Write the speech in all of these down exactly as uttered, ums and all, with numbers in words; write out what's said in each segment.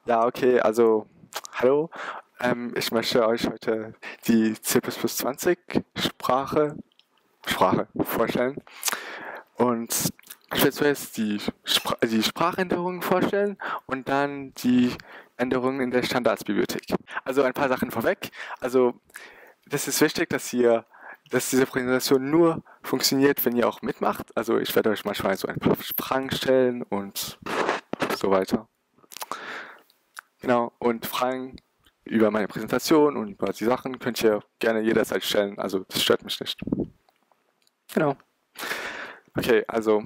Ja, okay, also hallo. Ähm, ich möchte euch heute die C plus plus zwanzig Sprache, Sprache vorstellen und ich will zuerst die, Spra die Sprachänderungen vorstellen und dann die Änderungen in der Standardsbibliothek. Also ein paar Sachen vorweg. Also das ist wichtig, dass ihr, dass diese Präsentation nur funktioniert, wenn ihr auch mitmacht. Also ich werde euch manchmal so ein paar Fragen stellen und so weiter. Genau, und Fragen über meine Präsentation und über die Sachen könnt ihr gerne jederzeit stellen. Also das stört mich nicht. Genau. Okay, also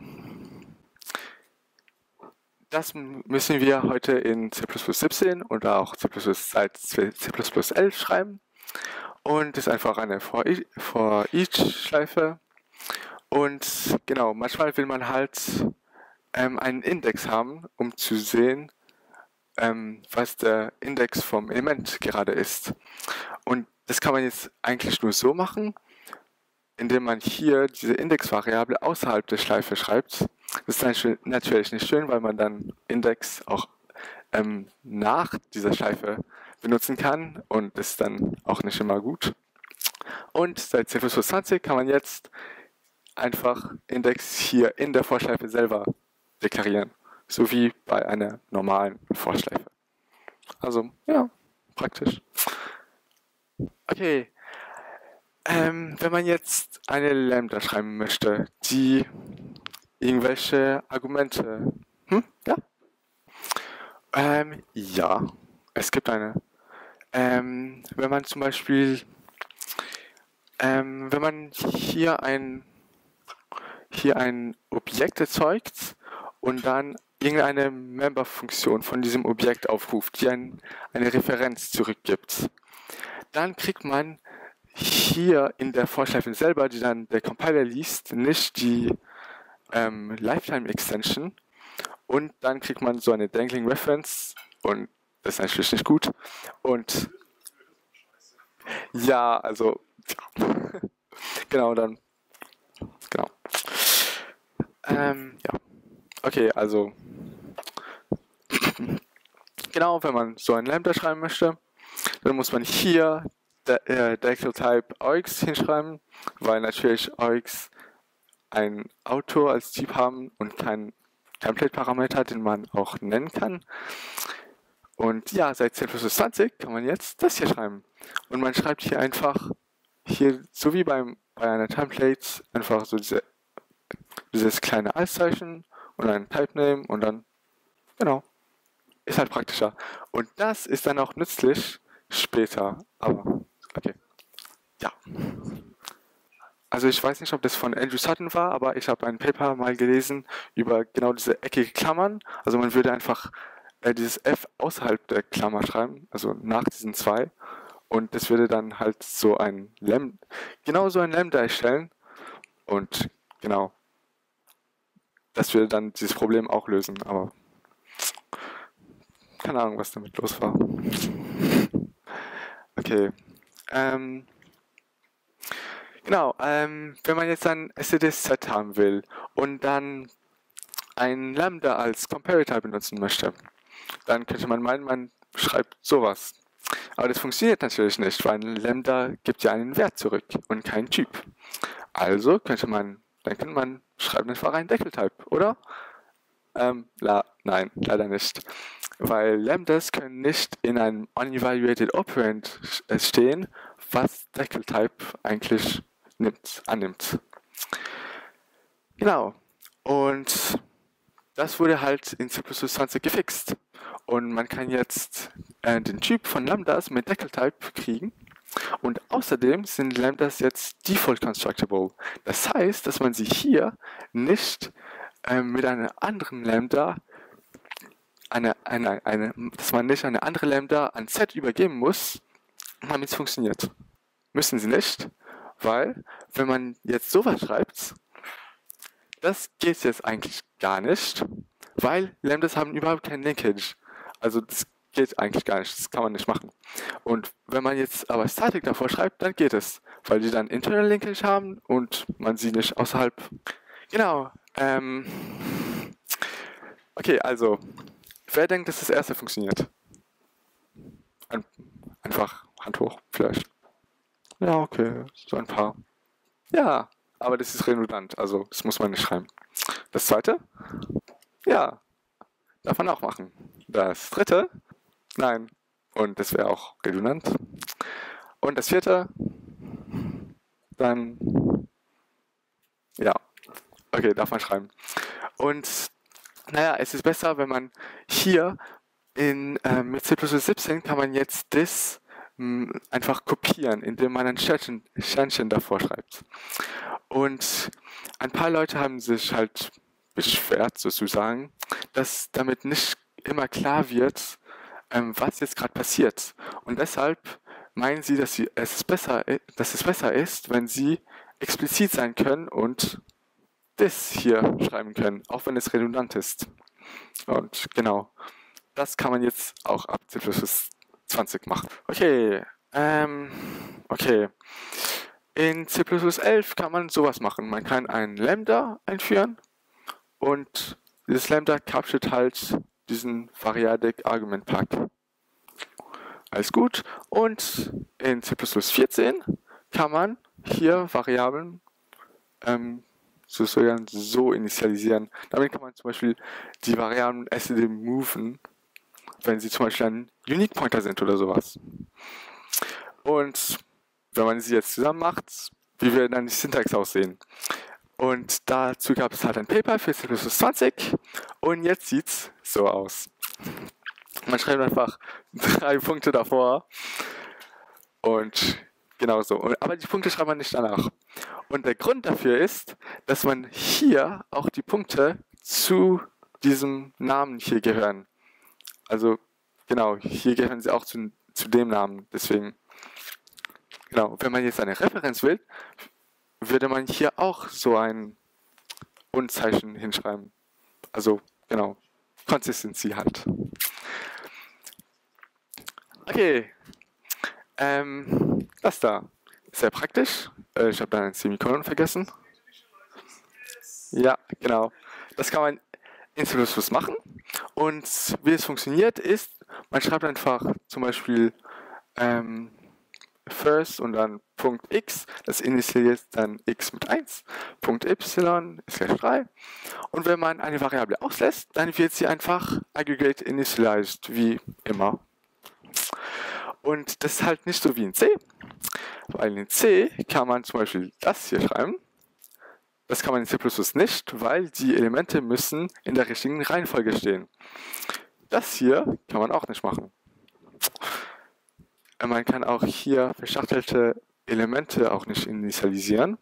das müssen wir heute in C plus plus siebzehn oder auch C plus plus seit C plus plus elf schreiben. Und das ist einfach eine For-Each-Schleife. Und genau, manchmal will man halt ähm, einen Index haben, um zu sehen, ähm, was der Index vom Element gerade ist. Und das kann man jetzt eigentlich nur so machen, indem man hier diese Index-Variable außerhalb der Schleife schreibt. Das ist natürlich nicht schön, weil man dann Index auch ähm, nach dieser Schleife benutzen kann und das ist dann auch nicht immer gut. Und seit C plus plus zwanzig kann man jetzt einfach Index hier in der Vorschleife selber deklarieren, so wie bei einer normalen Vorschleife. Also, ja, praktisch. Okay, ähm, wenn man jetzt eine Lambda schreiben möchte, die irgendwelche Argumente, hm, ja? Ähm, ja, es gibt eine. Ähm, wenn man zum Beispiel, ähm, wenn man hier ein, hier ein Objekt erzeugt und dann irgendeine Member-Funktion von diesem Objekt aufruft, die ein, eine Referenz zurückgibt, dann kriegt man hier in der Vorschleife selber, die dann der Compiler liest, nicht die ähm, Lifetime Extension und dann kriegt man so eine Dangling Reference und das ist natürlich nicht gut. Und ja, also ja. Genau, dann genau. Ähm, ja. Okay, also genau, wenn man so ein Lambda schreiben möchte, dann muss man hier äh, Deckel-Type Aux hinschreiben, weil natürlich Aux ein Autor als Typ haben und keinen Template-Parameter, den man auch nennen kann. Und ja, seit C plus plus zwanzig kann man jetzt das hier schreiben. Und man schreibt hier einfach, hier, so wie beim, bei einer Template, einfach so diese, dieses kleine Altzeichen und ein Type-Name und dann, genau, ist halt praktischer. Und das ist dann auch nützlich später, aber okay, ja. Also ich weiß nicht, ob das von Andrew Sutton war, aber ich habe ein Paper mal gelesen über genau diese eckige Klammern. Also man würde einfach äh, dieses F außerhalb der Klammer schreiben, also nach diesen zwei. Und das würde dann halt so ein Lambda, genau so ein Lambda erstellen. Und genau, das würde dann dieses Problem auch lösen, aber keine Ahnung, was damit los war. Okay. Ähm, genau, ähm, wenn man jetzt ein std-set haben will und dann ein Lambda als Comparator benutzen möchte, dann könnte man meinen, man schreibt sowas. Aber das funktioniert natürlich nicht, weil ein Lambda gibt ja einen Wert zurück und keinen Typ. Also könnte man, dann könnte man schreiben einfach einen Deckel-Type, oder? Ähm, la, nein, leider nicht. Weil Lambdas können nicht in einem unevaluated Operand stehen, was Deckel-Type eigentlich nimmt, annimmt. Genau. Und das wurde halt in C plus plus zwanzig gefixt. Und man kann jetzt äh, den Typ von Lambdas mit Deckel-Type kriegen. Und außerdem sind Lambdas jetzt default constructible. Das heißt, dass man sie hier nicht äh, mit einer anderen Lambda, eine, eine, eine, dass man nicht eine andere Lambda an Z übergeben muss, damit es funktioniert. Müssen sie nicht, weil wenn man jetzt sowas schreibt, das geht jetzt eigentlich gar nicht, weil Lambdas haben überhaupt kein Linkage. Also das geht eigentlich gar nicht, das kann man nicht machen. Und wenn man jetzt aber Static davor schreibt, dann geht es, weil die dann Internal Linkage haben und man sie nicht außerhalb. Genau. Ähm okay, also, wer denkt, dass das erste funktioniert? Ein, einfach Hand hoch, vielleicht. Ja, okay, so ein paar. Ja, aber das ist redundant, also das muss man nicht schreiben. Das zweite? Ja, darf man auch machen. Das dritte? Nein. Und das wäre auch redundant. Und das vierte? Dann, ja, okay, darf man schreiben. Und naja, es ist besser, wenn man hier in, äh, mit C plus plus siebzehn kann man jetzt das mh, einfach kopieren, indem man ein Sternchen, Sternchen davor schreibt. Und ein paar Leute haben sich halt beschwert, sozusagen, dass damit nicht immer klar wird, ähm, was jetzt gerade passiert. Und deshalb meinen sie, dass, sie es besser, dass es besser ist, wenn sie explizit sein können und das hier schreiben können, auch wenn es redundant ist. Und genau, das kann man jetzt auch ab C plus plus zwanzig machen. Okay, ähm, okay. In C plus plus elf kann man sowas machen. Man kann ein Lambda einführen und dieses Lambda capturet halt diesen Variadic Argument Pack. Alles gut. Und in C plus plus vierzehn kann man hier Variablen ähm, sozusagen so initialisieren. Damit kann man zum Beispiel die Variablen std moven, wenn sie zum Beispiel ein Unique Pointer sind oder sowas. Und wenn man sie jetzt zusammen macht, wie wird dann die Syntax aussehen? Und dazu gab es halt ein Paper für C plus plus zwanzig und jetzt sieht es so aus. Man schreibt einfach drei Punkte davor und genau so. Aber die Punkte schreibt man nicht danach. Und der Grund dafür ist, dass man hier auch die Punkte zu diesem Namen hier gehören. Also genau, hier gehören sie auch zu, zu dem Namen. Deswegen, genau, wenn man jetzt eine Referenz will, würde man hier auch so ein Unzeichen hinschreiben. Also genau, Consistency halt. Okay, ähm, das da ist sehr praktisch. Äh, ich habe da ein Semikolon vergessen. Ja, genau. Das kann man in C plus plus machen. Und wie es funktioniert ist, man schreibt einfach zum Beispiel ähm, first und dann Punkt x, das initialisiert dann x mit eins, Punkt y ist gleich drei. Und wenn man eine Variable auslässt, dann wird sie einfach aggregate initialized, wie immer. Und das ist halt nicht so wie in C, weil in C kann man zum Beispiel das hier schreiben. Das kann man in C plus plus nicht, weil die Elemente müssen in der richtigen Reihenfolge stehen. Das hier kann man auch nicht machen. Man kann auch hier verschachtelte Elemente auch nicht initialisieren.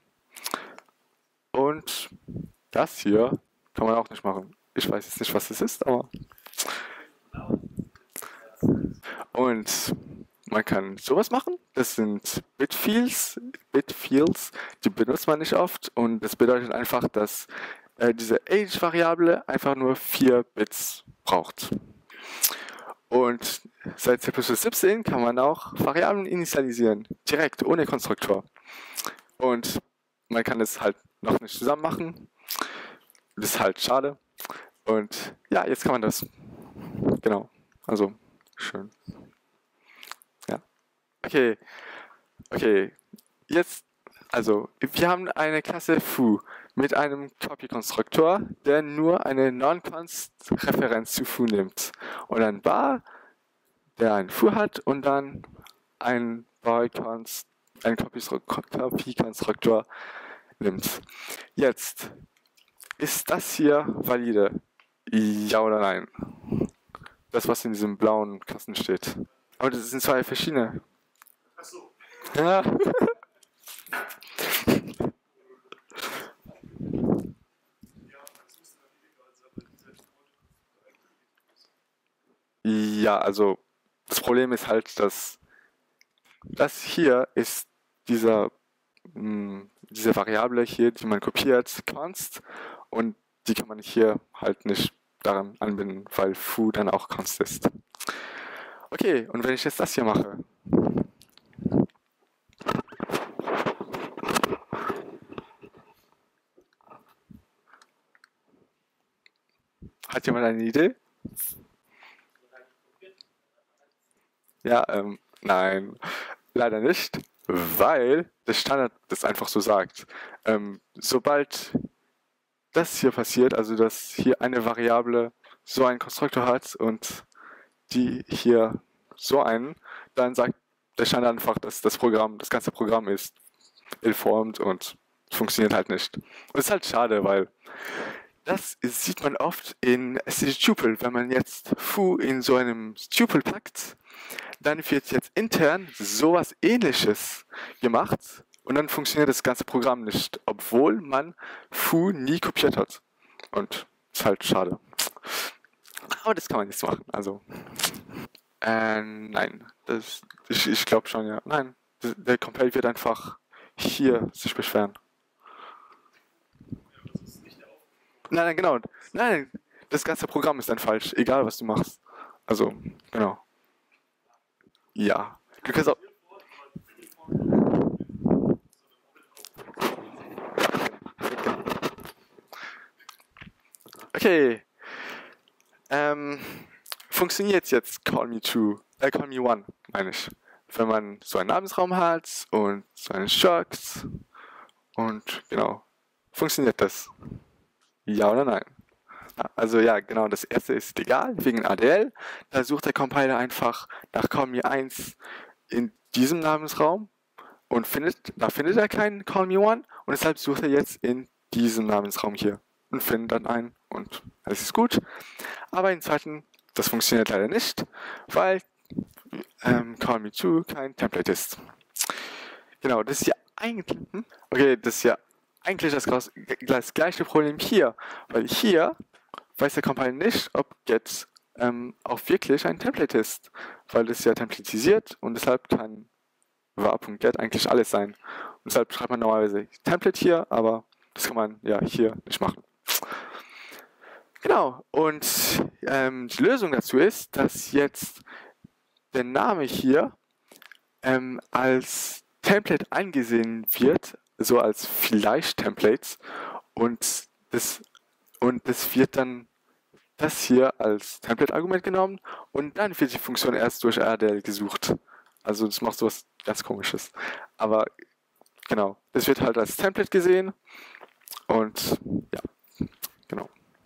Und das hier kann man auch nicht machen. Ich weiß jetzt nicht, was das ist, aber... Und man kann sowas machen. Das sind Bitfields. Bitfields, die benutzt man nicht oft. Und das bedeutet einfach, dass äh, diese Age-Variable einfach nur vier Bits braucht. Und seit C plus plus siebzehn kann man auch Variablen initialisieren, direkt, ohne Konstruktor. Und man kann es halt noch nicht zusammen machen. Das ist halt schade. Und ja, jetzt kann man das. Genau. Also, schön. Ja. Okay. Okay. Jetzt, also, wir haben eine Klasse foo mit einem Copy-Konstruktor, der nur eine Non-Const-Referenz zu foo nimmt. Und ein bar, der ein foo hat und dann ein bar-const, ein Copy-Konstruktor nimmt. Jetzt, ist das hier valide? Ja oder nein? Das, was in diesem blauen Kasten steht. Aber das sind zwei verschiedene. Ach so. Ja. Ja, also das Problem ist halt, dass das hier ist dieser, mh, diese Variable hier, die man kopiert, const, und die kann man hier halt nicht daran anbinden, weil foo dann auch const ist. Okay, und wenn ich jetzt das hier mache, hat jemand eine Idee? Ja, ähm, nein, leider nicht, weil der Standard das einfach so sagt. Ähm, sobald das hier passiert, also dass hier eine Variable so einen Konstruktor hat und die hier so einen, dann sagt der Standard einfach, dass das Programm, das ganze Programm ist ill-formed und funktioniert halt nicht. Und das ist halt schade, weil das sieht man oft in std-tuple. Wenn man jetzt foo in so einem Tuple packt, dann wird jetzt intern sowas Ähnliches gemacht und dann funktioniert das ganze Programm nicht, obwohl man foo nie kopiert hat. Und ist halt schade. Aber das kann man jetzt machen. Also, äh, nein, das, ich, ich glaube schon, ja. Nein, der Compile wird einfach hier sich beschweren. Nein, nein, genau. Nein, das ganze Programm ist dann falsch, egal was du machst. Also, genau. Ja. Du kannst auch. Okay. Ähm, funktioniert jetzt Call Me Two, äh, Call Me One, meine ich. Wenn man so einen Namensraum hat und so einen Struct und genau. Funktioniert das? Ja oder nein? Also ja, genau, das erste ist legal, wegen A D L. Da sucht der Compiler einfach nach Call Me eins in diesem Namensraum und findet, da findet er keinen Call Me One und deshalb sucht er jetzt in diesem Namensraum hier und findet dann einen und alles ist gut. Aber im zweiten, das funktioniert leider nicht, weil ähm, Call Me Two kein Template ist. Genau, das ist ja eigentlich, hm? okay, das ist ja eigentlich das, das gleiche Problem hier, weil hier weiß der Compiler nicht, ob get ähm, auch wirklich ein Template ist, weil es ja templatisiert und deshalb kann var.get eigentlich alles sein. Und deshalb schreibt man normalerweise Template hier, aber das kann man ja hier nicht machen. Genau, und ähm, die Lösung dazu ist, dass jetzt der Name hier ähm, als Template angesehen wird, so als vielleicht Templates, und das, und das wird dann das hier als Template-Argument genommen und dann wird die Funktion erst durch R D L gesucht. Also das macht sowas ganz Komisches. Aber genau, das wird halt als Template gesehen und ja, genau.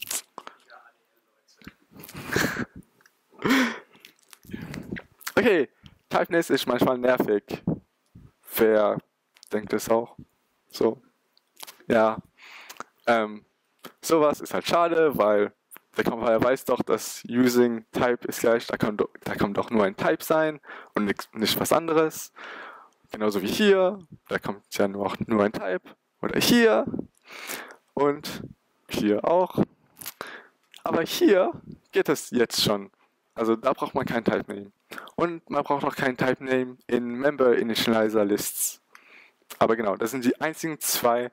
Okay, Typeness ist manchmal nervig. Wer denkt es auch? So, ja. Ähm, sowas ist halt schade, weil der Compiler weiß doch, dass using type ist gleich, da kann, da kann doch nur ein Type sein und nix, nicht was anderes. Genauso wie hier, da kommt ja nur, auch nur ein Type. Oder hier und hier auch. Aber hier geht es jetzt schon. Also da braucht man kein Type Name. Und man braucht auch kein Type Name in Member Initializer Lists. Aber genau, das sind die einzigen zwei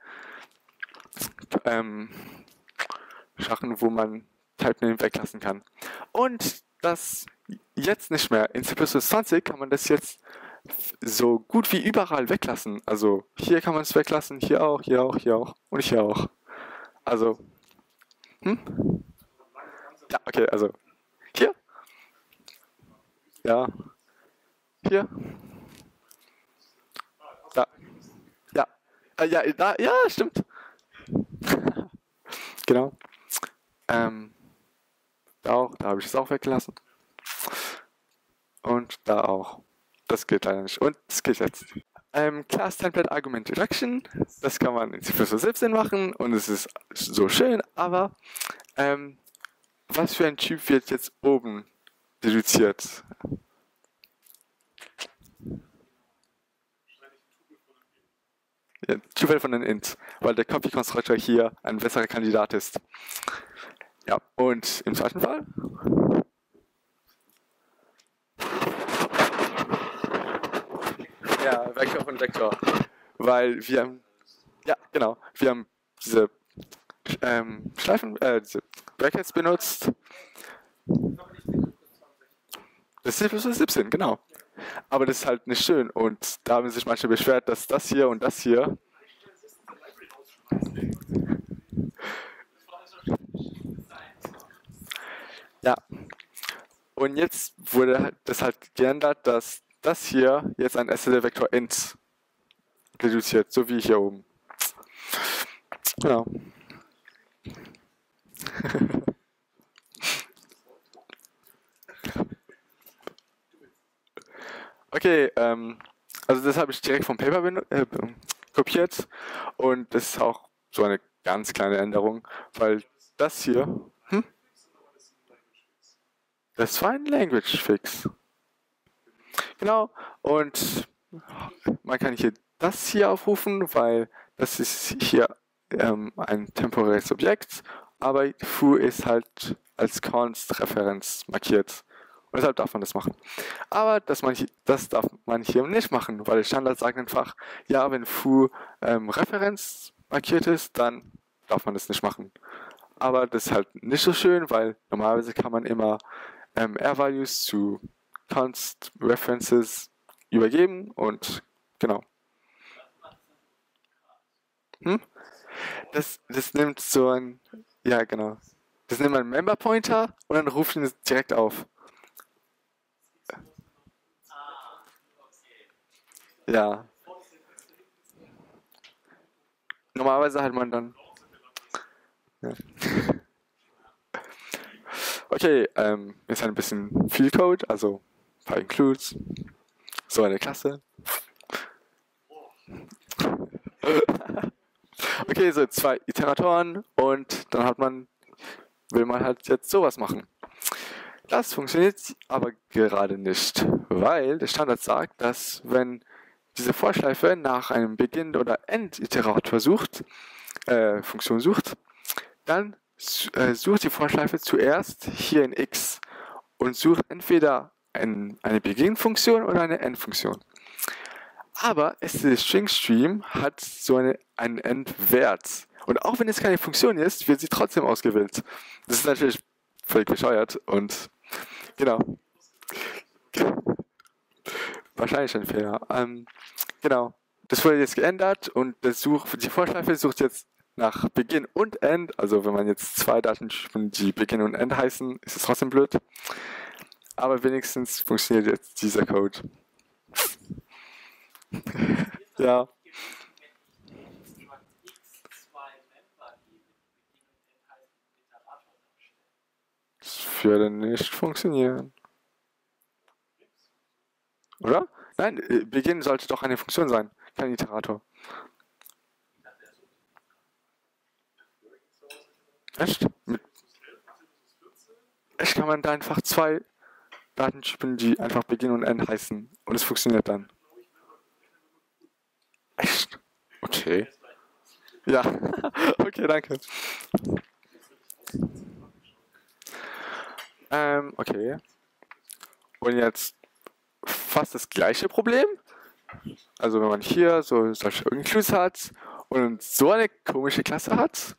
ähm, Sachen, wo man Type Name weglassen kann. Und das jetzt nicht mehr. In C plus plus zwanzig kann man das jetzt so gut wie überall weglassen. Also hier kann man es weglassen, hier auch, hier auch, hier auch und hier auch. Also, hm? Ja, okay, also hier, ja, hier, da, ja, äh, ja, da, ja, stimmt. Genau. Ähm, da auch, da habe ich es auch weggelassen. Und da auch. Das geht leider nicht. Und das geht jetzt. Ähm, Class Template Argument Reduction, das kann man in C plus plus siebzehn machen und es ist so schön, aber ähm, was für ein Typ wird jetzt oben deduziert? Ja, Tuple von den Int, weil der Copy Constructor hier ein besserer Kandidat ist. Ja, und im zweiten Fall? Ja, Vektor von Vektor. Weil wir haben, ja, genau, wir haben diese ähm, Schleifen, äh, diese Brackets benutzt. Das ist C plus plus siebzehn, genau. Aber das ist halt nicht schön und da haben sich manche beschwert, dass das hier und das hier ja. Und jetzt wurde das halt geändert, dass das hier jetzt ein std-Vektor int reduziert, so wie hier oben. Genau. Okay, ähm, also das habe ich direkt vom Paper äh, kopiert und das ist auch so eine ganz kleine Änderung, weil das hier, hm? Das war ein Language Fix. Genau, und man kann hier das hier aufrufen, weil das ist hier ähm, ein temporäres Objekt, aber foo ist halt als Const-Referenz markiert. Und deshalb darf man das machen. Aber das, man hier, das darf man hier nicht machen, weil der Standard sagt einfach, ja, wenn foo ähm, Referenz markiert ist, dann darf man das nicht machen. Aber das ist halt nicht so schön, weil normalerweise kann man immer ähm, R-Values zu Const-References übergeben und genau. Hm? Das, das nimmt so ein, ja genau, das nimmt ein Member-Pointer und dann ruft ihn direkt auf. Ja. Normalerweise hat man dann. Ja. Okay, ähm, ist ein bisschen viel Code, also ein paar Includes, so eine Klasse. Okay, so zwei Iteratoren und dann hat man, will man halt jetzt sowas machen. Das funktioniert aber gerade nicht, weil der Standard sagt, dass wenn diese Vorschleife nach einem Beginn- oder End-Iterator sucht, äh, Funktion sucht, dann äh, sucht die Vorschleife zuerst hier in x und sucht entweder ein, eine Beginn-Funktion oder eine End-Funktion. Aber std-string-stream hat so eine, einen End-Wert. Und auch wenn es keine Funktion ist, wird sie trotzdem ausgewählt. Das ist natürlich völlig bescheuert und genau. Wahrscheinlich ein Fehler. Ähm, genau. Das wurde jetzt geändert und das Such, die Vorschleife sucht jetzt nach Beginn und End. Also wenn man jetzt zwei Datentypen, die Beginn und End heißen, ist es trotzdem blöd. Aber wenigstens funktioniert jetzt dieser Code. Ja. Das würde nicht funktionieren. Oder? Nein, Beginn sollte doch eine Funktion sein, kein Iterator. Echt? Mit Echt kann man da einfach zwei Datentypen, die einfach Beginn und End heißen und es funktioniert dann. Echt? Okay. Ja, okay, danke. Ähm, okay. Und jetzt fast das gleiche Problem. Also wenn man hier so solche Includes hat und so eine komische Klasse hat.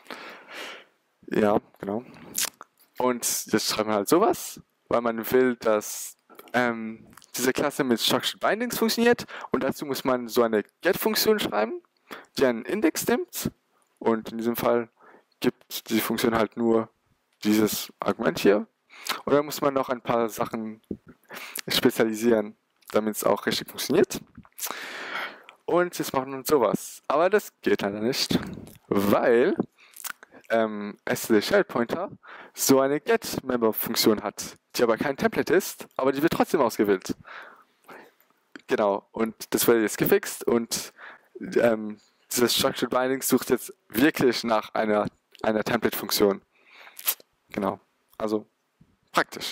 Ja, genau. Und jetzt schreibt man halt sowas, weil man will, dass ähm, diese Klasse mit Structured Bindings funktioniert und dazu muss man so eine Get-Funktion schreiben, die einen Index nimmt und in diesem Fall gibt die Funktion halt nur dieses Argument hier und dann muss man noch ein paar Sachen spezialisieren, damit es auch richtig funktioniert. Und jetzt machen wir sowas. Aber das geht leider nicht, weil ähm, std-shell-pointer so eine get-member-Funktion hat, die aber kein Template ist, aber die wird trotzdem ausgewählt. Genau, und das wurde jetzt gefixt und ähm, dieses Structured Binding sucht jetzt wirklich nach einer, einer Template-Funktion. Genau, also praktisch.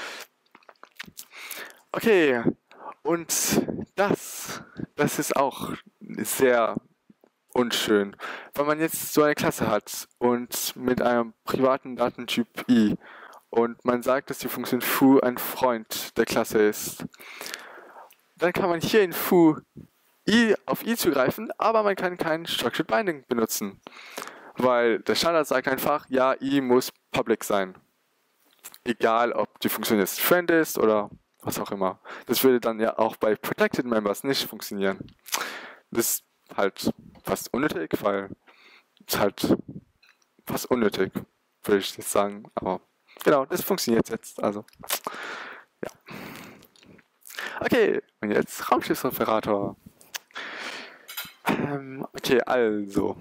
Okay, und das, das ist auch sehr unschön, weil man jetzt so eine Klasse hat und mit einem privaten Datentyp i und man sagt, dass die Funktion foo ein Freund der Klasse ist. Dann kann man hier in foo i auf i zugreifen, aber man kann kein Structured Binding benutzen, weil der Standard sagt einfach, ja, i muss public sein. Egal, ob die Funktion jetzt friend ist oder was auch immer. Das würde dann ja auch bei Protected Members nicht funktionieren. Das ist halt fast unnötig, weil es halt fast unnötig, würde ich jetzt sagen. Aber genau, das funktioniert jetzt. Also Okay, und jetzt Raumschiffsoperator. Ähm, okay, also.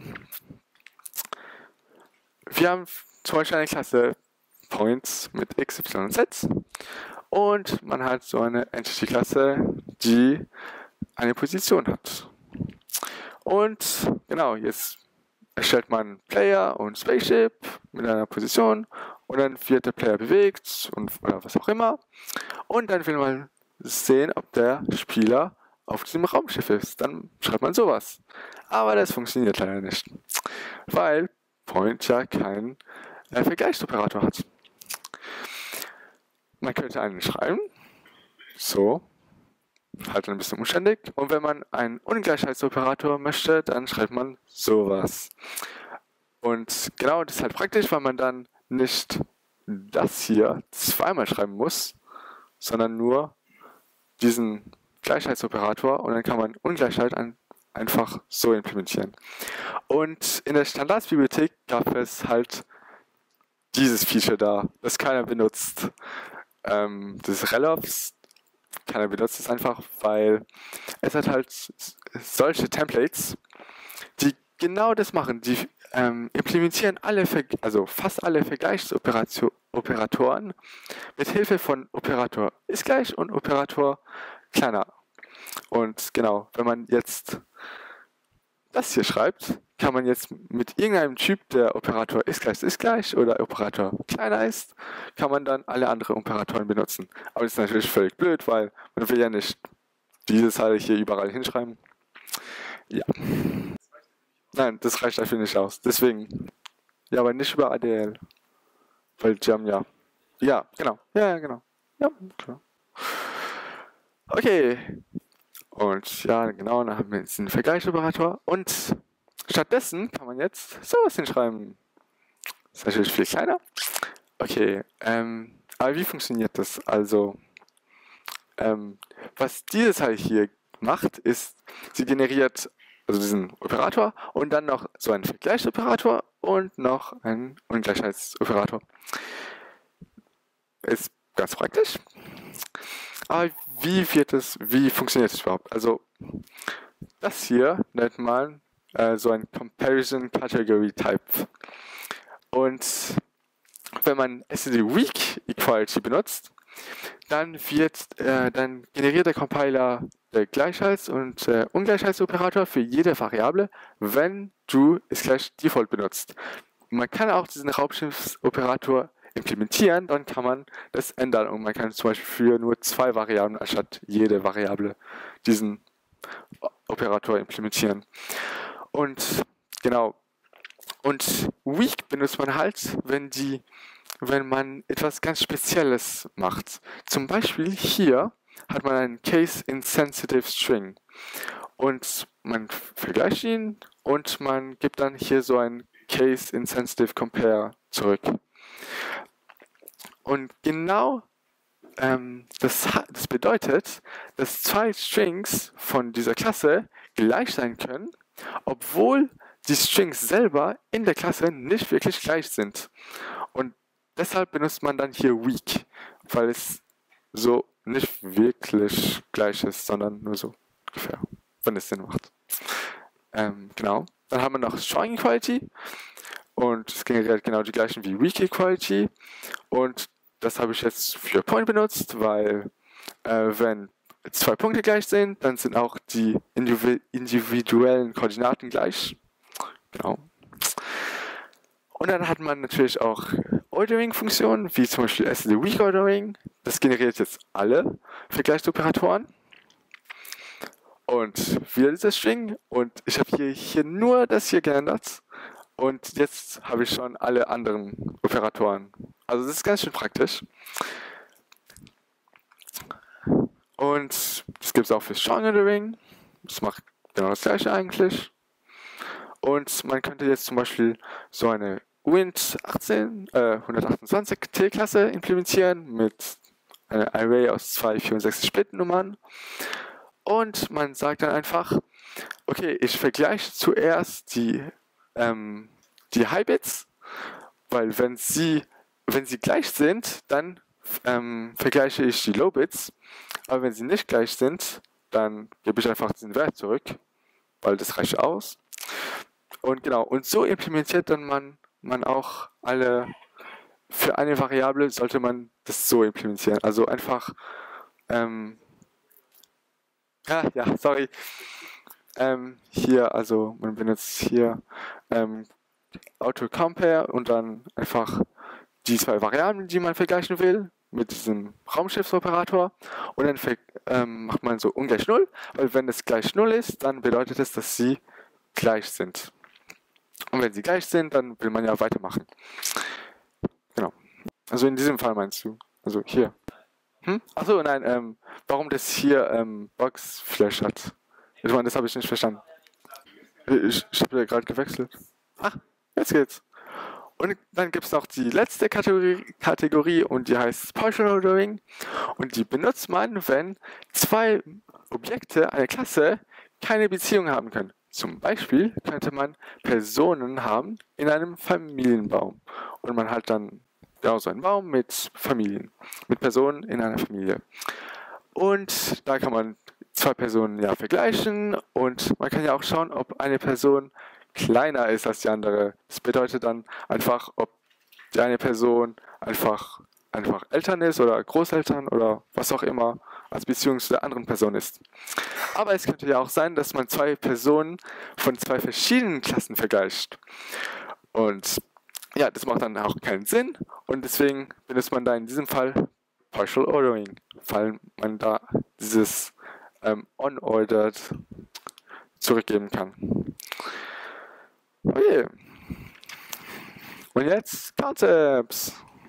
Wir haben zum Beispiel eine Klasse Points mit X, Y und Z. Und man hat so eine Entity-Klasse, die eine Position hat. Und genau, jetzt erstellt man Player und Spaceship mit einer Position und dann wird der Player bewegt und oder was auch immer. Und dann will man sehen, ob der Spieler auf diesem Raumschiff ist. Dann schreibt man sowas. Aber das funktioniert leider nicht, weil Point ja keinen äh, Vergleichsoperator hat. Man könnte einen schreiben, so, halt ein bisschen umständlich. Und wenn man einen Ungleichheitsoperator möchte, dann schreibt man sowas. Und genau das ist halt praktisch, weil man dann nicht das hier zweimal schreiben muss, sondern nur diesen Gleichheitsoperator und dann kann man Ungleichheit ein, einfach so implementieren. Und in der Standardsbibliothek gab es halt dieses Feature da, das keiner benutzt. Ähm, das Relofs, keiner benutzt es einfach, weil es hat halt solche Templates, die genau das machen. Die ähm, implementieren alle, Ver also fast alle Vergleichsoperatoren mit Hilfe von Operator ist gleich und Operator kleiner. Und genau, wenn man jetzt das hier schreibt, kann man jetzt mit irgendeinem Typ, der Operator ist gleich ist gleich oder Operator kleiner ist, kann man dann alle anderen Operatoren benutzen. Aber das ist natürlich völlig blöd, weil man will ja nicht dieses halt hier überall hinschreiben. Ja. Nein, das reicht dafür nicht aus. Deswegen. Ja, aber nicht über A D L. Weil die haben ja. Ja, genau. Ja, ja, genau. Ja, klar. Okay. Und ja, genau, dann haben wir jetzt einen Vergleichsoperator. Und stattdessen kann man jetzt sowas hinschreiben. Das ist natürlich viel kleiner. Okay, ähm, aber wie funktioniert das? Also, ähm, was dieses halt hier macht, ist, sie generiert also diesen Operator und dann noch so einen Vergleichsoperator und noch einen Ungleichheitsoperator. Ist ganz praktisch. Aber wie wird es, wie funktioniert es überhaupt? Also, das hier nennt man äh, so ein Comparison Category Type. Und wenn man std weak equality benutzt, dann wird, äh, dann generiert der Compiler der Gleichheits- und äh, Ungleichheitsoperator für jede Variable, wenn du es gleich Default benutzt. Man kann auch diesen Raumschiffsoperator implementieren, dann kann man das ändern und man kann zum Beispiel für nur zwei Variablen anstatt jede Variable diesen Operator implementieren. Und genau. Und weak benutzt man halt, wenn die wenn man etwas ganz Spezielles macht. Zum Beispiel hier hat man einen Case-Insensitive String und man vergleicht ihn und man gibt dann hier so ein Case-Insensitive Compare zurück. Und genau ähm, das, das bedeutet, dass zwei Strings von dieser Klasse gleich sein können, obwohl die Strings selber in der Klasse nicht wirklich gleich sind. Und deshalb benutzt man dann hier weak, weil es so nicht wirklich gleich ist, sondern nur so ungefähr, wenn es Sinn macht. Ähm, genau. Dann haben wir noch strong equality und es generiert genau die gleichen wie weak equality und das habe ich jetzt für point benutzt, weil äh, wenn zwei Punkte gleich sind, dann sind auch die individuellen Koordinaten gleich. Genau. Und dann hat man natürlich auch Ordering-Funktionen, wie zum Beispiel std weak Ordering. Das generiert jetzt alle Vergleichsoperatoren. Und wieder dieser String. Und ich habe hier, hier nur das hier geändert. Und jetzt habe ich schon alle anderen Operatoren. Also das ist ganz schön praktisch. Und das gibt es auch für Strong Ordering. Das macht genau das gleiche eigentlich. Und man könnte jetzt zum Beispiel so eine Wint achtzehn, äh, hundertachtundzwanzig T-Klasse implementieren mit einer Array aus zwei vierundsechzig Bit-Nummern. Und man sagt dann einfach, okay, ich vergleiche zuerst die, ähm, die High-Bits, weil wenn sie, wenn sie gleich sind, dann ähm, vergleiche ich die Low-Bits, aber wenn sie nicht gleich sind, dann gebe ich einfach diesen Wert zurück, weil das reicht aus. Und genau, und so implementiert dann man, man auch alle, für eine Variable sollte man das so implementieren. Also einfach, ähm, ah, ja, sorry, ähm, hier, also man benutzt hier ähm, Auto-Compare und dann einfach die zwei Variablen, die man vergleichen will, mit diesem Raumschiffsoperator, und dann ähm, macht man so ungleich null, weil wenn es gleich null ist, dann bedeutet es, dass sie gleich sind. Und wenn sie gleich sind, dann will man ja weitermachen. Genau. Also in diesem Fall meinst du? Also hier. Hm? Achso, nein, ähm, warum das hier ähm, Box-Flash hat. Ich meine, das habe ich nicht verstanden. Ich, ich habe ja gerade gewechselt. Ach, jetzt geht's. Und dann gibt es noch die letzte Kategorie, Kategorie und die heißt Partial Ordering. Und die benutzt man, wenn zwei Objekte einer Klasse keine Beziehung haben können. Zum Beispiel könnte man Personen haben in einem Familienbaum. Und man hat dann ja, so einen Baum mit Familien, mit Personen in einer Familie. Und da kann man zwei Personen ja vergleichen und man kann ja auch schauen, ob eine Person kleiner ist als die andere. Das bedeutet dann einfach, ob die eine Person einfach, einfach Eltern ist oder Großeltern oder was auch immer als Beziehung zu der anderen Person ist. Aber es könnte ja auch sein, dass man zwei Personen von zwei verschiedenen Klassen vergleicht. Und ja, das macht dann auch keinen Sinn und deswegen benutzt man da in diesem Fall Partial Ordering, weil man da dieses ähm, unordered zurückgeben kann. Okay. Und jetzt Concepts.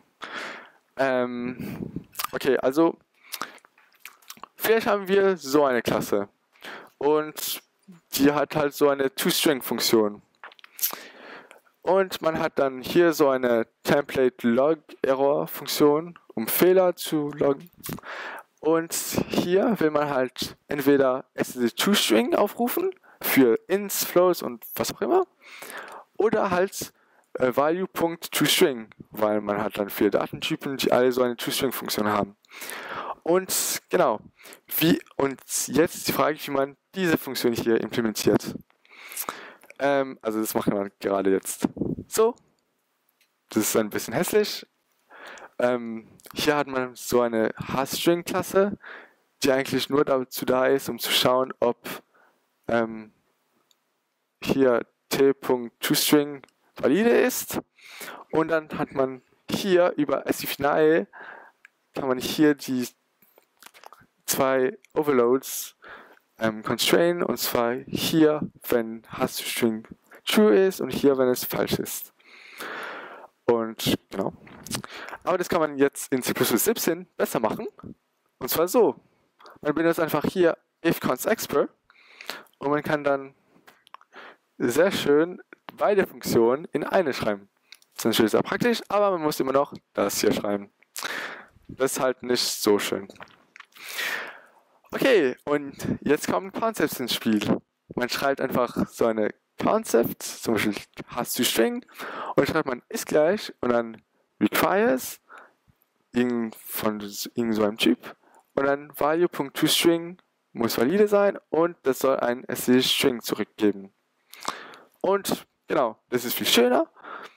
Ähm, okay, also vielleicht haben wir so eine Klasse und die hat halt so eine ToString-Funktion. Und man hat dann hier so eine Template-Log-Error-Funktion, um Fehler zu loggen. Und hier will man halt entweder std2string aufrufen für Ints, Flows und was auch immer, oder halt äh, value.toString, weil man hat dann vier Datentypen, die alle so eine ToString-Funktion haben. Und genau, wie, und jetzt die Frage, wie man diese Funktion hier implementiert. Ähm, also das machen wir gerade jetzt so. Das ist ein bisschen hässlich. Ähm, hier hat man so eine HString-Klasse, die eigentlich nur dazu da ist, um zu schauen, ob ähm, hier t.toString valide ist. Und dann hat man hier über sdfinale kann man hier die zwei Overloads ähm, constrain, und zwar hier, wenn HasString true ist und hier, wenn es falsch ist. Und genau. Aber das kann man jetzt in C plus plus siebzehn besser machen. Und zwar so. Man benutzt einfach hier if_const_expr und man kann dann sehr schön beide Funktionen in eine schreiben. Das ist natürlich sehr praktisch, aber man muss immer noch das hier schreiben. Das ist halt nicht so schön. Okay, und jetzt kommen Concepts ins Spiel. Man schreibt einfach so eine Concept, zum Beispiel hast du String, und dann schreibt man ist gleich und dann requires irgend von irgend so einem Typ und dann value.toString muss valide sein und das soll ein std-string zurückgeben. Und genau, das ist viel schöner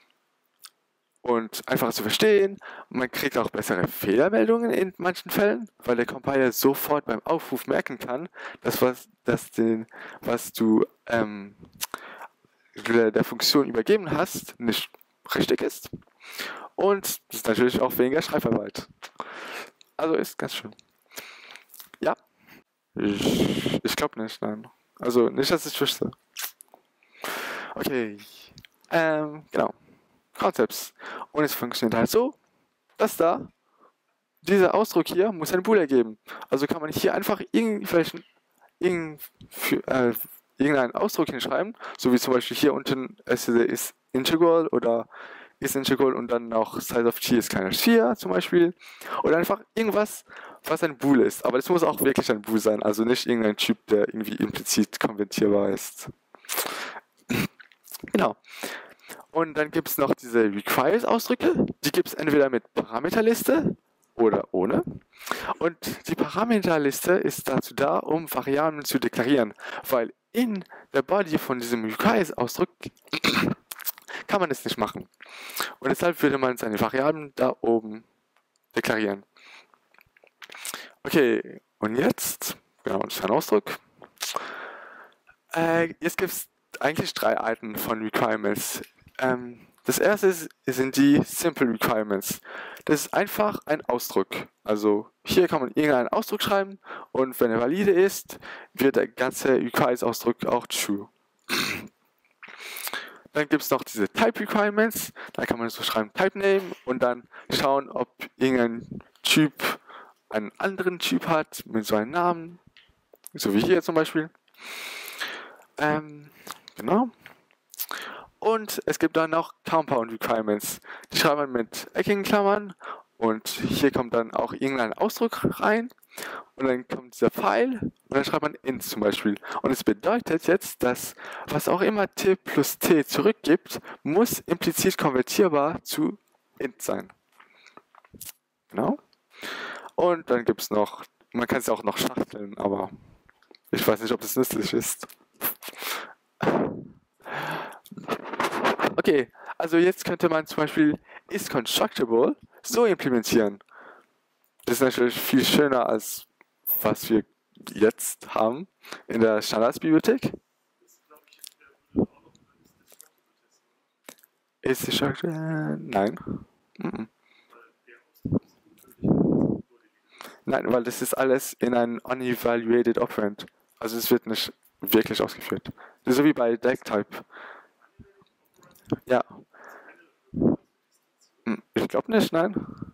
und einfacher zu verstehen. Man kriegt auch bessere Fehlermeldungen in manchen Fällen, weil der Compiler sofort beim Aufruf merken kann, dass was, dass den, was du ähm, der Funktion übergeben hast, nicht richtig ist. Und das ist natürlich auch weniger Schreibarbeit. Also ist ganz schön. Ja. Ich, ich glaube nicht, nein. Also nicht, dass ich wüsste. Okay. Ähm, genau. Concepts. Und es funktioniert halt so, dass da dieser Ausdruck hier muss ein Bool ergeben. Also kann man hier einfach irgendwelchen, irgend, für, äh, irgendeinen Ausdruck hinschreiben, so wie zum Beispiel hier unten ist integral oder ist integral und dann noch size of t ist kleiner als vier zum Beispiel. Oder einfach irgendwas, was ein Bool ist. Aber das muss auch wirklich ein Bool sein, also nicht irgendein Typ, der irgendwie implizit konvertierbar ist. Genau. Und dann gibt es noch diese Requires-Ausdrücke. Die gibt es entweder mit Parameterliste oder ohne. Und die Parameterliste ist dazu da, um Variablen zu deklarieren, weil in der Body von diesem U K S-Ausdruck kann man es nicht machen. Und deshalb würde man seine Variablen da oben deklarieren. Okay, und jetzt, genau, das ist ein Ausdruck. Äh, jetzt gibt es eigentlich drei Arten von Requirements. Ähm, das erste ist, sind die Simple Requirements. Das ist einfach ein Ausdruck. Also hier kann man irgendeinen Ausdruck schreiben und wenn er valide ist, wird der ganze U K S-Ausdruck auch true. Dann gibt es noch diese Type Requirements. Da kann man so schreiben Type Name und dann schauen, ob irgendein Typ einen anderen Typ hat mit so einem Namen. So wie hier zum Beispiel. Ähm, genau. Und es gibt dann noch Compound Requirements. Die schreibt man mit eckigen Klammern und hier kommt dann auch irgendein Ausdruck rein und dann kommt dieser Pfeil und dann schreibt man int zum Beispiel. Und es bedeutet jetzt, dass was auch immer t plus t zurückgibt, muss implizit konvertierbar zu int sein. Genau. Und dann gibt es noch, man kann es auch noch schachteln, aber ich weiß nicht, ob das nützlich ist. Okay, also jetzt könnte man zum Beispiel isConstructible so implementieren. Das ist natürlich viel schöner als was wir jetzt haben in der Standardsbibliothek. isDestructible? Nein. Mm-mm. Nein, weil das ist alles in ein unevaluated operand. Also es wird nicht wirklich ausgeführt. Das ist so wie bei DECtype. Ja. Hm, ich glaube nicht, nein.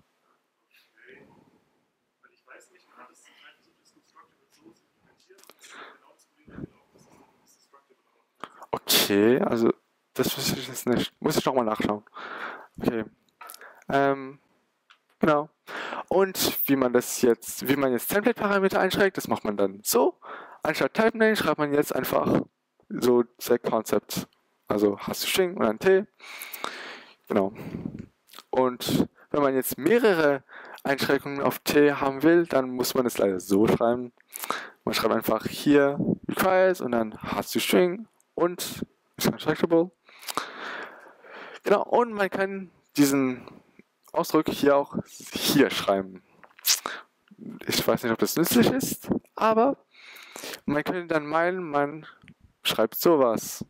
Okay, also das wüsste ich jetzt nicht. Muss ich nochmal nachschauen. Okay. Ähm, genau. Und wie man das jetzt, wie man jetzt Template-Parameter einschrägt, das macht man dann so. Anstatt Type Name schreibt man jetzt einfach so Set Concept. Also hast du String und dann T. Genau. Und wenn man jetzt mehrere Einschränkungen auf T haben will, dann muss man es leider so schreiben. Man schreibt einfach hier requires und dann hast du String und ist constructible. Genau, und man kann diesen Ausdruck hier auch hier schreiben. Ich weiß nicht, ob das nützlich ist, aber man könnte dann meinen, man schreibt sowas.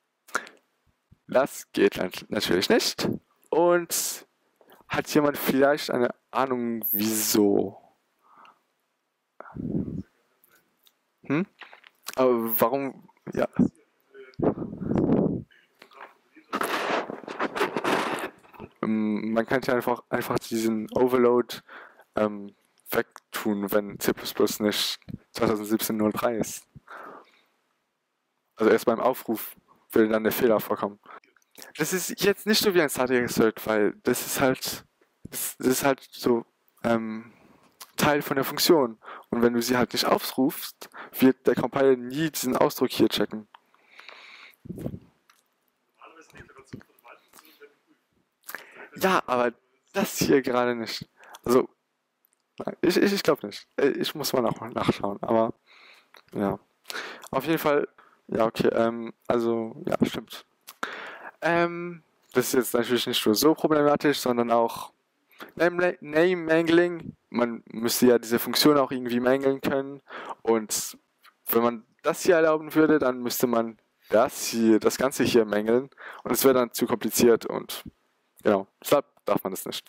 Das geht natürlich nicht. Und hat jemand vielleicht eine Ahnung, wieso? Hm? Aber warum? Ja. Ähm, Man könnte einfach, einfach diesen Overload ähm, wegtun, wenn C plus plus nicht zwanzig siebzehn null drei ist. Also erst beim Aufruf will dann der Fehler vorkommen. Das ist jetzt nicht so wie ein Static Assert, weil das ist halt, das, das ist halt so ähm, Teil von der Funktion. Und wenn du sie halt nicht aufrufst, wird der Compiler nie diesen Ausdruck hier checken. Ja, aber das hier gerade nicht. Also, ich, ich, ich glaube nicht. Ich muss mal nach, nachschauen, aber ja. Auf jeden Fall, ja, okay, ähm, also, ja, stimmt. Ähm, das ist jetzt natürlich nicht nur so problematisch, sondern auch Name, Name Mangling. Man müsste ja diese Funktion auch irgendwie mangeln können. Und wenn man das hier erlauben würde, dann müsste man das hier, das Ganze hier mangeln. Und es wäre dann zu kompliziert und genau, deshalb darf man das nicht.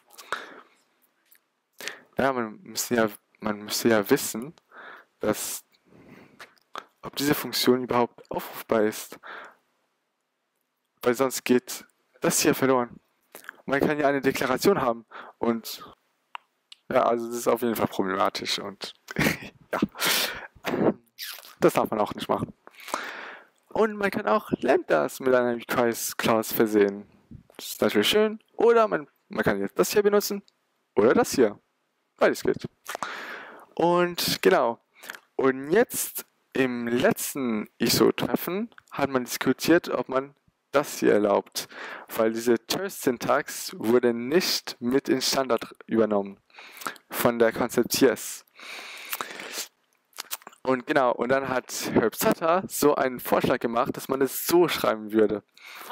Ja, man müsste ja, man müsste ja wissen, dass ob diese Funktion überhaupt aufrufbar ist. Weil sonst geht das hier verloren. Man kann ja eine Deklaration haben und ja, also das ist auf jeden Fall problematisch und ja, das darf man auch nicht machen. Und man kann auch Lambdas mit einer Requires-Clause versehen. Das ist natürlich schön. Oder man, man kann jetzt das hier benutzen oder das hier. Beides geht. Und genau. Und jetzt im letzten I S O-Treffen hat man diskutiert, ob man das hier erlaubt, weil diese Terse-Syntax wurde nicht mit in Standard übernommen. von der Concept Yes. Und genau, und dann hat Herb Sutter so einen Vorschlag gemacht, dass man es so schreiben würde.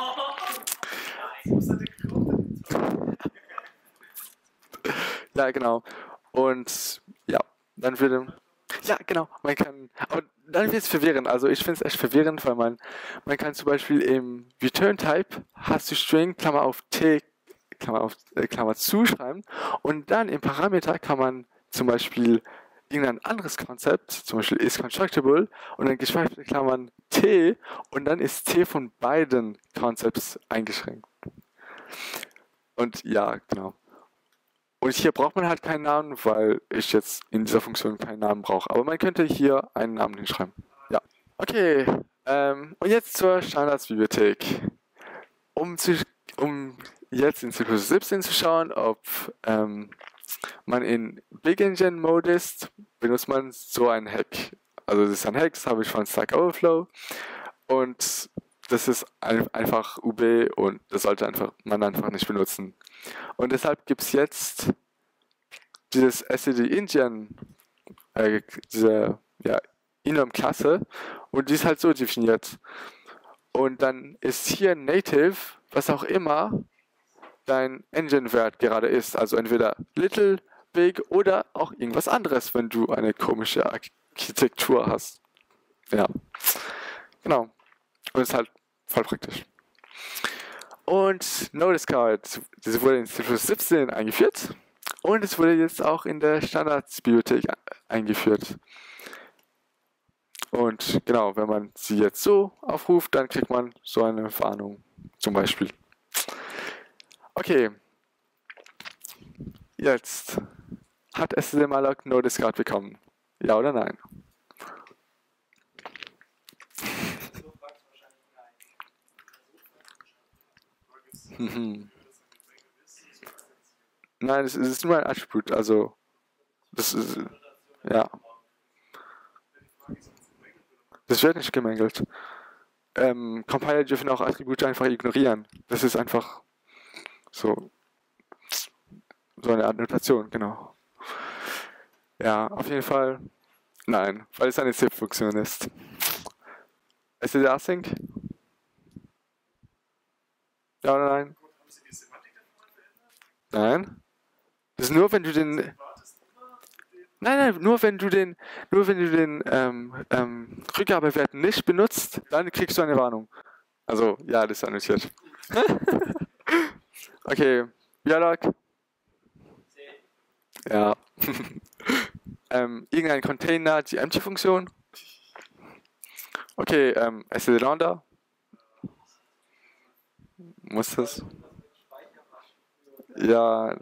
Ja, genau. Und ja, dann würde. Ja, genau. Man kann. Aber dann wird es verwirrend. Also ich finde es echt verwirrend, weil man, man kann zum Beispiel im Return-Type hast du String, Klammer auf T, Klammer auf äh, Klammer zu schreiben. Und dann im Parameter kann man zum Beispiel irgendein anderes Konzept, zum Beispiel is constructible, und dann gespeicherte Klammern T, und dann ist T von beiden Concepts eingeschränkt. Und ja, genau. Und hier braucht man halt keinen Namen, weil ich jetzt in dieser Funktion keinen Namen brauche. Aber man könnte hier einen Namen hinschreiben. Ja. Okay. Ähm, und jetzt zur Standardsbibliothek. Um, zu, um jetzt in C plus plus siebzehn zu schauen, ob ähm, man in Big Engine Mode ist, benutzt man so ein Hack. Also das ist ein Hack, das habe ich von Stack Overflow. Und das ist ein, einfach U B und das sollte einfach, man einfach nicht benutzen. Und deshalb gibt es jetzt dieses std-ingine, äh, diese ja, enum-Klasse, und die ist halt so definiert. Und dann ist hier Native, was auch immer dein Engine-Wert gerade ist. Also entweder little, big oder auch irgendwas anderes, wenn du eine komische Architektur hast. Ja, genau. Und ist halt voll praktisch. Und NoDiscard, das wurde in C plus plus siebzehn eingeführt und es wurde jetzt auch in der Standardsbibliothek eingeführt. Und genau, wenn man sie jetzt so aufruft, dann kriegt man so eine Warnung zum Beispiel. Okay, jetzt hat stdmalloc NoDiscard bekommen. Ja oder nein? Mhm. Nein, es ist nur ein Attribut, also das ist, ja, das wird nicht gemängelt. Ähm, Compiler dürfen auch Attribute einfach ignorieren. Das ist einfach so, so eine Art Notation, genau. Ja, auf jeden Fall, nein, weil es eine zip-Funktion ist. std-async? Ja oder nein? Nein. Das ist nur, wenn du den. Nein, nein, nur wenn du den, nur wenn du den ähm, ähm, Rückgabewert nicht benutzt, dann kriegst du eine Warnung. Also, ja, das ist annotiert. Okay, Dialog. Ja. ähm, irgendein Container, die Empty-Funktion. Okay, ähm, std-lambda. Muss das? Ja.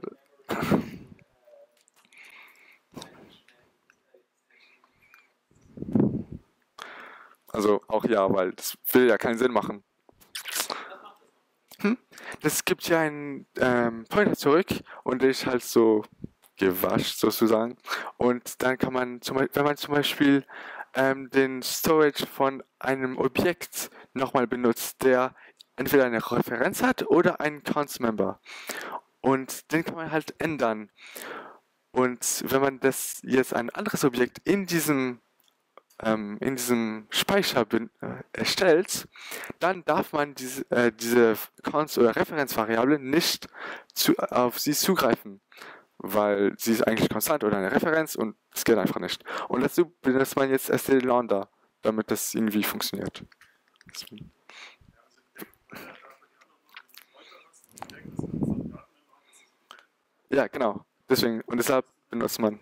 Also auch ja, weil das will ja keinen Sinn machen. Hm? Das gibt ja einen ähm, Pointer zurück und der ist halt so gewascht sozusagen. Und dann kann man, zum, wenn man zum Beispiel ähm, den Storage von einem Objekt nochmal benutzt, der entweder eine Referenz hat oder einen Counts-Member. Und den kann man halt ändern. Und wenn man das jetzt ein anderes Objekt in diesem ähm, in diesem Speicher bin, äh, erstellt, dann darf man diese, äh, diese Counts- oder Referenzvariable nicht zu, auf sie zugreifen, weil sie ist eigentlich konstant oder eine Referenz und es geht einfach nicht. Und dazu benutzt man jetzt std-lambda, damit das irgendwie funktioniert. Ja, genau. Deswegen, und deshalb benutzt man.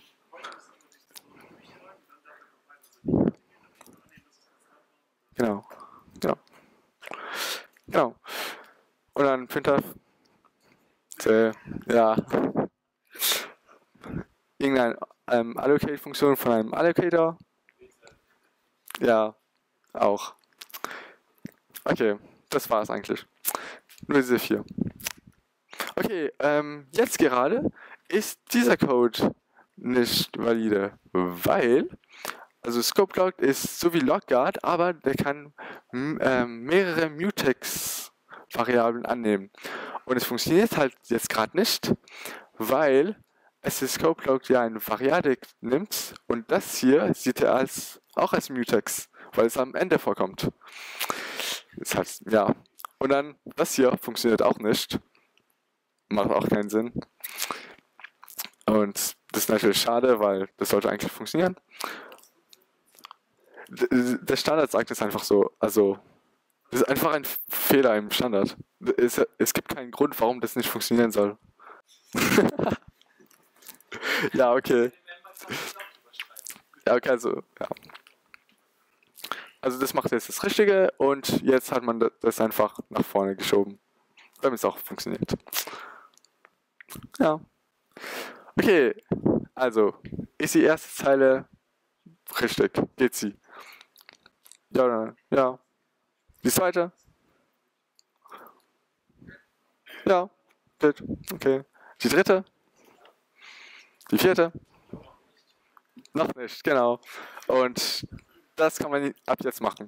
Genau. Genau. Genau. Und dann printf. Äh, ja. Irgendeine ähm, Allocate-Funktion von einem Allocator. Ja, auch. Okay, das war es eigentlich. Nur diese vier. Okay, ähm, jetzt gerade ist dieser Code nicht valide, weil, also ScopeLog ist so wie LogGuard, aber der kann ähm, mehrere Mutex-Variablen annehmen. Und es funktioniert halt jetzt gerade nicht, weil std-scope-log ja eine Variable nimmt und das hier sieht er als, auch als Mutex, weil es am Ende vorkommt. Das heißt, ja. Und dann, das hier funktioniert auch nicht. Macht auch keinen Sinn. Und das ist natürlich schade, weil das sollte eigentlich funktionieren. Der Standard sagt es einfach so, also das ist einfach ein Fehler im Standard. Es, es gibt keinen Grund, warum das nicht funktionieren soll. Ja, okay. Ja, okay, also, ja. Also das macht jetzt das Richtige und jetzt hat man das einfach nach vorne geschoben, damit es auch funktioniert. Ja. Okay, also, ist die erste Zeile richtig? Geht sie? Ja oder nein? Ja. Die zweite? Ja. Geht. Okay. Die dritte? Die vierte? Noch nicht, genau. Und das kann man ab jetzt machen.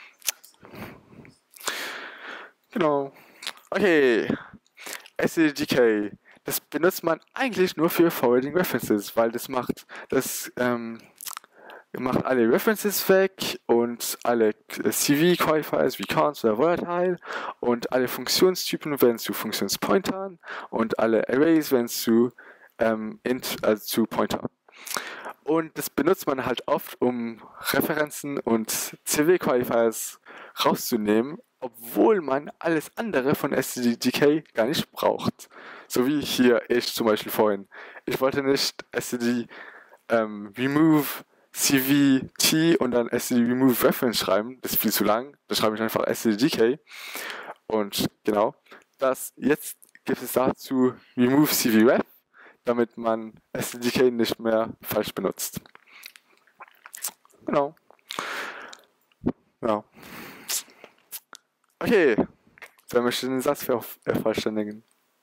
Genau. Okay. std-decay. Das benutzt man eigentlich nur für Forwarding References, weil das macht, das ähm, macht alle References weg und alle C V-Qualifiers wie Const oder Volatile und alle Funktionstypen werden zu Funktionspointern und alle Arrays werden zu ähm, int, also zu Pointer. Und das benutzt man halt oft, um Referenzen und C V-Qualifiers rauszunehmen, obwohl man alles andere von std-decay gar nicht braucht. So wie hier ich zum Beispiel vorhin. Ich wollte nicht std ähm, remove C V T und dann std remove reference schreiben, das ist viel zu lang. Da schreibe ich einfach std-decay. Und genau, das jetzt gibt es dazu remove C V ref, damit man std-decay nicht mehr falsch benutzt. Genau. Ja. Okay, wer möchte den Satz vervollständigen?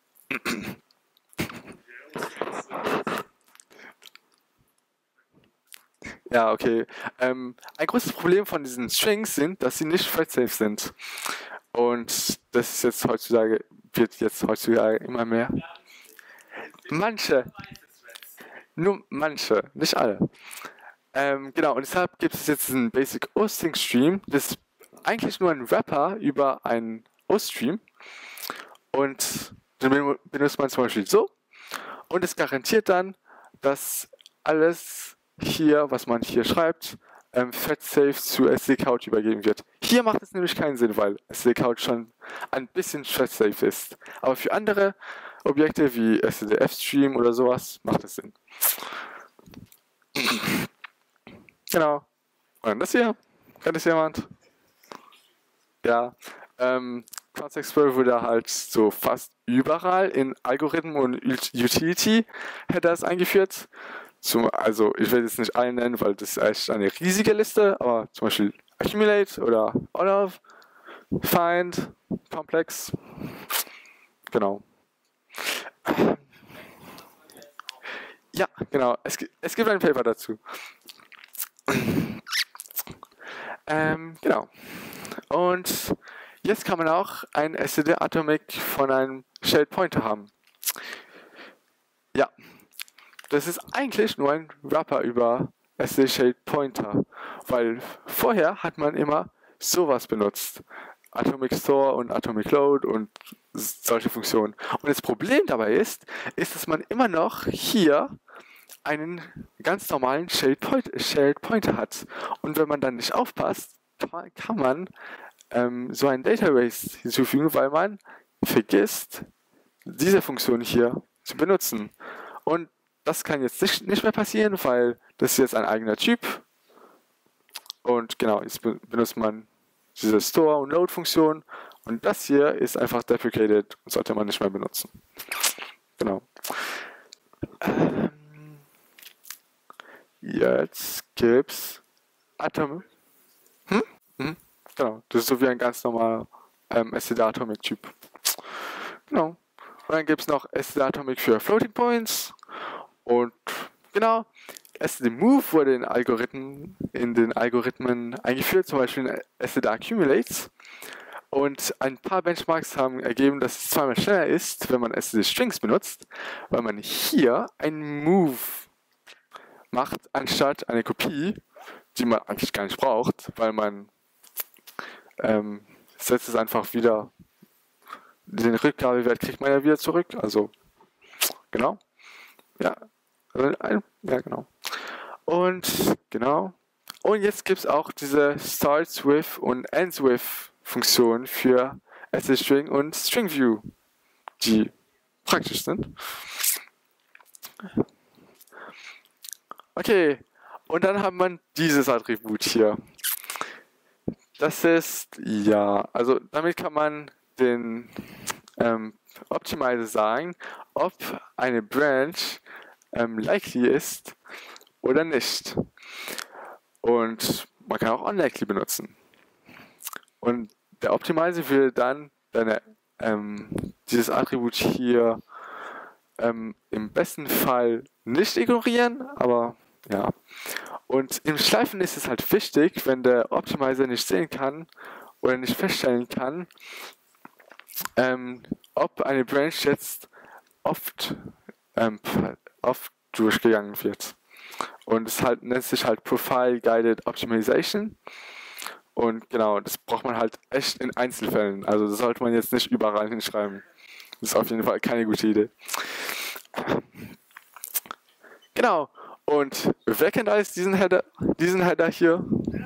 Ja, okay. Ähm, ein großes Problem von diesen Strings sind, dass sie nicht thread-safe sind. Und das ist jetzt heutzutage, wird jetzt heutzutage immer mehr. Manche. Nur manche, nicht alle. Ähm, genau, und deshalb gibt es jetzt diesen Basic O-String Stream. Das ist eigentlich nur ein Wrapper über einen O-Stream. Und den benutzt man zum Beispiel so. Und es garantiert dann, dass alles hier, was man hier schreibt, ähm, thread-safe zu std-couch übergeben wird. Hier macht es nämlich keinen Sinn, weil std-couch schon ein bisschen thread-safe ist. Aber für andere Objekte wie std-f-stream oder sowas macht es Sinn. Genau. Und das hier? Kennt das jemand? Ja. Ähm, Const Explorer wurde halt so fast überall in Algorithmen und Utility-Headers eingeführt. Zum, also ich will jetzt nicht alle nennen, weil das ist echt eine riesige Liste, aber zum Beispiel Accumulate oder All-of, Find, Complex. Genau. Ja, genau. Es, es gibt ein Paper dazu. ähm, genau. Und jetzt kann man auch ein std-atomic von einem Shelled Pointer haben. Ja, das ist eigentlich nur ein Wrapper über std-shelled Pointer, weil vorher hat man immer sowas benutzt. Atomic Store und Atomic Load und solche Funktionen. Und das Problem dabei ist, ist, dass man immer noch hier einen ganz normalen Shelled Pointer hat. Und wenn man dann nicht aufpasst, kann man ähm, so ein Database hinzufügen, weil man vergisst, diese Funktion hier zu benutzen. Und das kann jetzt nicht, nicht mehr passieren, weil das ist jetzt ein eigener Typ. Und genau, jetzt benutzt man diese Store- und Load-Funktion. Und das hier ist einfach deprecated und sollte man nicht mehr benutzen. Genau. Ähm, jetzt gibt's Atom. Hm? Hm? Genau, das ist so wie ein ganz normaler ähm, std-atomic-Typ. Genau. Und dann gibt es noch std-atomic für Floating Points. Und genau, std-move wurde in Algorithmen, in den Algorithmen eingeführt, zum Beispiel in std-accumulates. Und ein paar Benchmarks haben ergeben, dass es zweimal schneller ist, wenn man S S D-Strings benutzt, weil man hier einen Move macht, anstatt eine Kopie, die man eigentlich gar nicht braucht, weil man ähm, setzt es einfach wieder, den Rückgabewert kriegt man ja wieder zurück, also genau, ja, ja genau. Und genau. Und jetzt gibt es auch diese Starts with und Ends with Funktionen für S S D-String und String View, die praktisch sind. Okay, und dann hat man dieses Attribut hier. Das ist, ja, also damit kann man den ähm, Optimizer sagen, ob eine Branch ähm, likely ist oder nicht. Und man kann auch unlikely benutzen. Und der Optimizer will dann deine, ähm, dieses Attribut hier ähm, im besten Fall nicht ignorieren, aber ja. Und im Schleifen ist es halt wichtig, wenn der Optimizer nicht sehen kann oder nicht feststellen kann, ähm, ob eine Branch jetzt oft, ähm, oft durchgegangen wird. Und es halt, nennt sich halt Profile Guided Optimization. Und genau, das braucht man halt echt in Einzelfällen. Also das sollte man jetzt nicht überall hinschreiben. Das ist auf jeden Fall keine gute Idee. Genau. Und wer kennt alles diesen Header, diesen Header hier?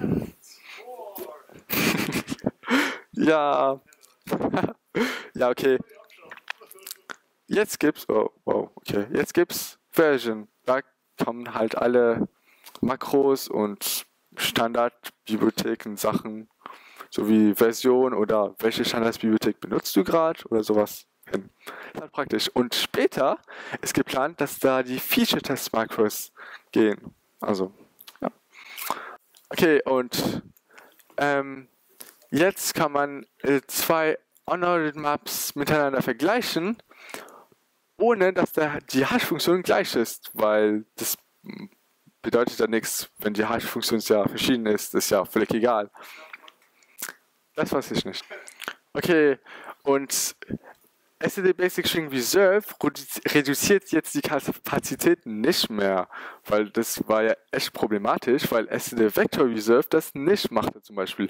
Ja. Ja, okay. Jetzt gibt's, oh, wow, okay. Jetzt gibt's Version. Da kommen halt alle Makros und Standardbibliotheken, Sachen, sowie Version oder welche Standardbibliothek benutzt du gerade oder sowas hin. Das ist halt praktisch. Und später ist geplant, dass da die Feature-Test-Makros gehen. Also, ja. Okay, und ähm, jetzt kann man äh, zwei Unordered Maps miteinander vergleichen, ohne dass der, die Hash-Funktion gleich ist, weil das bedeutet ja nichts, wenn die Hash-Funktion ja verschieden ist, ist ja völlig egal. Das weiß ich nicht. Okay, und S S D Basic String Reserve reduziert jetzt die Kapazitäten nicht mehr, weil das war ja echt problematisch, weil S S D Vector Reserve das nicht machte zum Beispiel.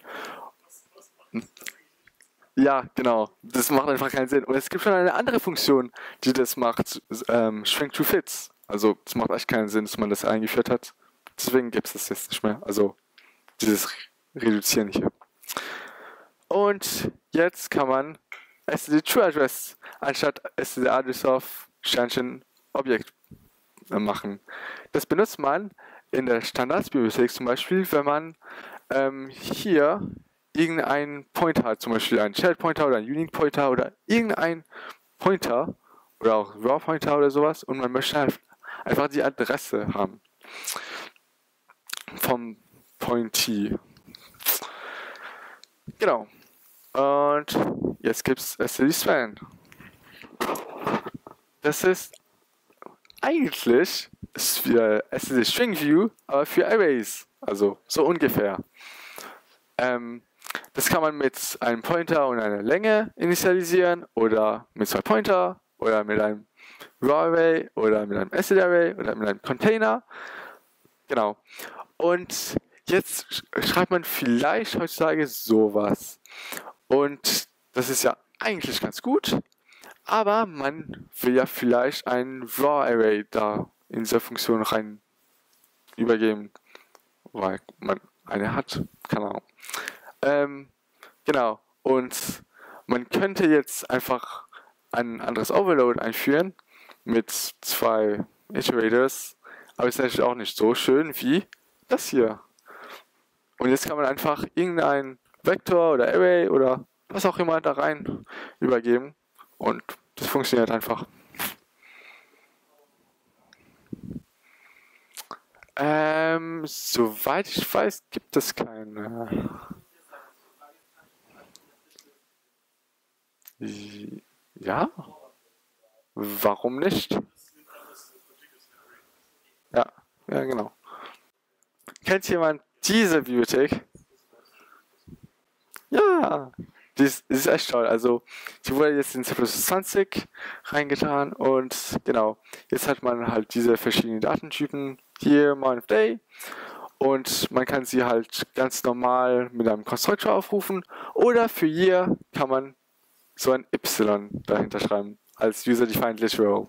Ja, genau. Das macht einfach keinen Sinn. Und es gibt schon eine andere Funktion, die das macht, ähm, Shrink to Fits. Also es macht echt keinen Sinn, dass man das eingeführt hat. Deswegen gibt es das jetzt nicht mehr. Also dieses Reduzieren hier. Und jetzt kann man S S D True Address anstatt S S D Address of Sternchen Objekt machen. Das benutzt man in der Standardsbibliothek zum Beispiel, wenn man ähm, hier irgendein Pointer hat, zum Beispiel einen Child Pointer oder einen Unique Pointer oder irgendein Pointer oder auch Raw Pointer oder sowas und man möchte halt einfach die Adresse haben vom Pointee. Genau. Und jetzt gibt es S S D Span. Das ist eigentlich für S S D String View, aber für Arrays. Also so ungefähr. Ähm, das kann man mit einem Pointer und einer Länge initialisieren oder mit zwei Pointer oder mit einem Raw Array oder mit einem S S D Array oder mit einem Container. Genau. Und jetzt schreibt man vielleicht heutzutage sowas. Und das ist ja eigentlich ganz gut, aber man will ja vielleicht ein Raw Array da in dieser Funktion rein übergeben, weil man eine hat, keine Ahnung. Ähm, genau, und man könnte jetzt einfach ein anderes Overload einführen mit zwei Iterators, aber ist natürlich auch nicht so schön wie das hier. Und jetzt kann man einfach irgendein Vektor oder Array oder was auch immer da rein übergeben und das funktioniert einfach. Ähm, soweit ich weiß, gibt es keine. Ja? Warum nicht? Ja, ja genau. Kennt jemand diese Bibliothek? Ja, Das, das ist echt toll. Also, die wurde jetzt in C plus plus zwanzig reingetan und genau, jetzt hat man halt diese verschiedenen Datentypen hier, Month of Day, und man kann sie halt ganz normal mit einem Konstruktor aufrufen oder für Year kann man so ein Y dahinter schreiben als User-Defined Literal.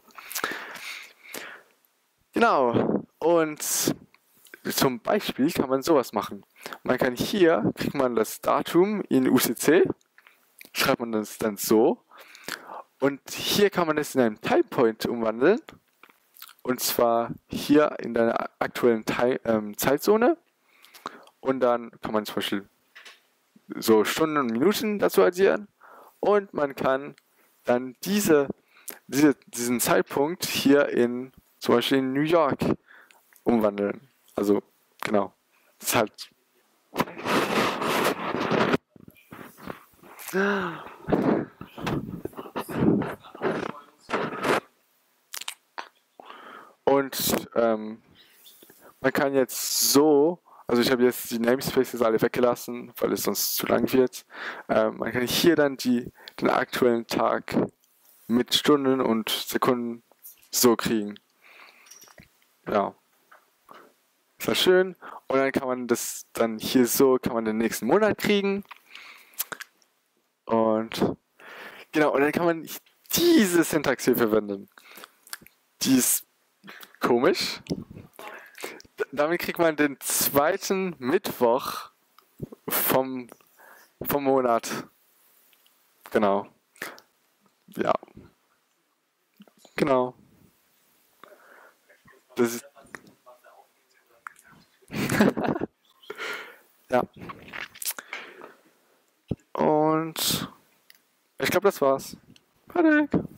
Genau, und zum Beispiel kann man sowas machen. Man kann hier, kriegt man das Datum in U C C, schreibt man das dann so, und hier kann man es in einen Timepoint umwandeln, und zwar hier in deiner aktuellen Time, ähm, Zeitzone, und dann kann man zum Beispiel so Stunden und Minuten dazu addieren, und man kann dann diese, diese, diesen Zeitpunkt hier in zum Beispiel in New York umwandeln. Also, genau. Das ist halt. Und ähm, man kann jetzt so, also ich habe jetzt die Namespaces alle weggelassen, weil es sonst zu lang wird. Ähm, man kann hier dann die, den aktuellen Tag mit Stunden und Sekunden so kriegen. Ja. Ist das schön. Und dann kann man das dann hier so, kann man den nächsten Monat kriegen. Und genau, und dann kann man diese Syntax hier verwenden. Die ist komisch. Damit kriegt man den zweiten Mittwoch vom, vom Monat. Genau. Ja. Genau. Das ist. Ja. Und ich glaube, das war's. Patrick.